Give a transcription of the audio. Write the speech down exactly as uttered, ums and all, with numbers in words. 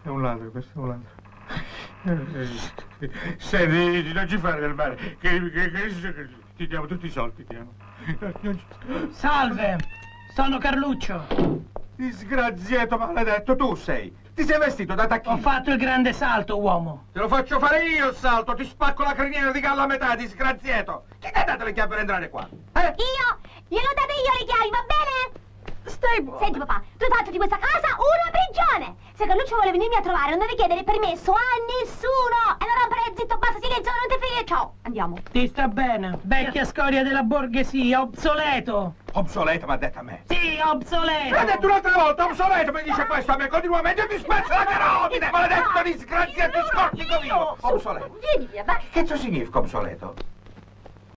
È un ladro, questo è un ladro. Senti, non ci fare del male, che, che, che, che ti diamo tutti i soldi, ti diamo. Salve, sono Carluccio. Disgraziato maledetto, tu sei. Ti sei vestito da tacchino. Ho fatto il grande salto, uomo. Te lo faccio fare io il salto, ti spacco la criniera di gallo a metà, disgraziato. Chi ti ha dato le chiavi per entrare qua? Eh? Io? Glielo date io le chiavi, va bene? Stai buono. Senti papà, tu hai fatto di questa casa una prigione. Se Carluccio vuole venirmi a trovare non deve chiedere permesso a nessuno. E non rompere, zitto, basta, silenzio, non ti frega. Ciao, andiamo. Ti sta bene, vecchia scoria della borghesia, obsoleto. Obsoleto, mi ha detto a me. Sì, obsoleto. L'ha detto un'altra volta, obsoleto, mi dice questo a me continuamente, ti spezzo la carotide, maledetto disgraziato, scortico vivo. Obsoleto. Vieni via, vai. Che cazzo significa obsoleto?